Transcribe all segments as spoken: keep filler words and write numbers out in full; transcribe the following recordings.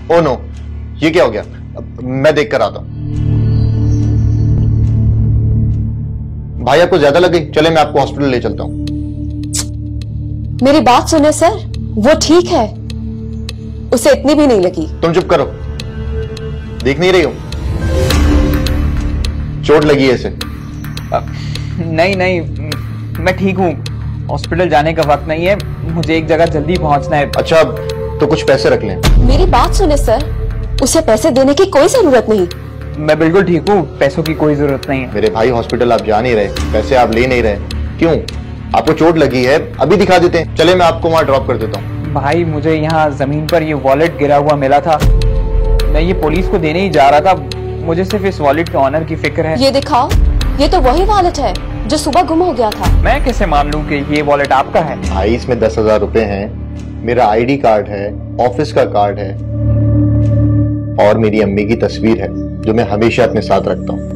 Oh no, ये क्या हो गया? मैं देख कर आता हूं। भाई आपको ज्यादा लग गई? चले मैं आपको हॉस्पिटल ले चलता हूं। मेरी बात सुने सर, वो ठीक है, उसे इतनी भी नहीं लगी। तुम चुप करो, देख नहीं रही हो चोट लगी है इसे? नहीं नहीं, मैं ठीक हूँ। हॉस्पिटल जाने का वक्त नहीं है, मुझे एक जगह जल्दी पहुंचना है। अच्छा तो कुछ पैसे रख लें। मेरी बात सुने सर, उसे पैसे देने की कोई जरूरत नहीं। मैं बिल्कुल ठीक हूँ, पैसों की कोई जरूरत नहीं है। मेरे भाई हॉस्पिटल आप जा नहीं रहे, पैसे आप ले नहीं रहे, क्यों? आपको चोट लगी है, अभी दिखा देते हैं। चले मैं आपको वहां ड्रॉप कर देता हूँ। भाई मुझे यहाँ जमीन पर ये वॉलेट गिरा हुआ मिला था, मैं ये पुलिस को देने ही जा रहा था। मुझे सिर्फ इस वॉलेट के ऑनर की फिक्र है। ये दिखाओ, ये तो वही वॉलेट है जो सुबह गुम हो गया था। मैं कैसे मान लूं कि ये वॉलेट आपका है? भाई इसमें दस हजार रुपए हैं, मेरा आईडी कार्ड है, ऑफिस का कार्ड है और मेरी अम्मी की तस्वीर है जो मैं हमेशा अपने साथ रखता हूँ।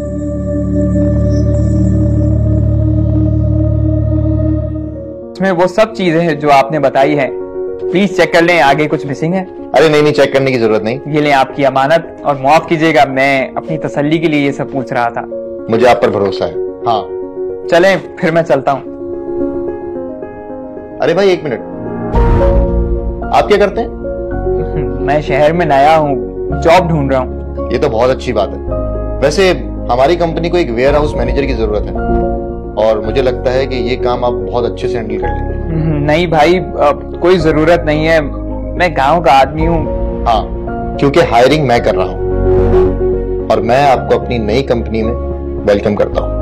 इसमें वो सब चीजें हैं जो आपने बताई हैं। प्लीज चेक कर लें, आगे कुछ मिसिंग है? अरे नहीं नहीं, चेक करने की जरूरत नहीं। ये लें आपकी अमानत, और माफ कीजिएगा मैं अपनी तसल्ली के लिए ये सब पूछ रहा था। मुझे आप पर भरोसा है। हाँ चलें फिर मैं चलता हूँ। अरे भाई एक मिनट, आप क्या करते हैं? मैं शहर में नया हूँ, जॉब ढूंढ रहा हूँ। ये तो बहुत अच्छी बात है। वैसे हमारी कंपनी को एक वेयर हाउस मैनेजर की जरूरत है और मुझे लगता है कि ये काम आप बहुत अच्छे से हैंडल कर लेंगे। नहीं भाई, कोई जरूरत नहीं है, मैं गांव का आदमी हूँ। हाँ, क्योंकि हायरिंग मैं कर रहा हूँ और मैं आपको अपनी नई कंपनी में वेलकम करता हूँ।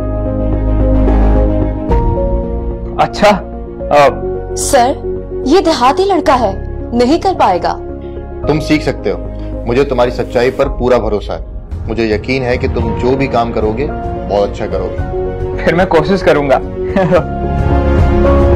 अच्छा आ, सर, ये देहाती लड़का है, नहीं कर पाएगा। तुम सीख सकते हो, मुझे तुम्हारी सच्चाई पर पूरा भरोसा है। मुझे यकीन है कि तुम जो भी काम करोगे बहुत अच्छा करोगे। फिर मैं कोशिश करूंगा।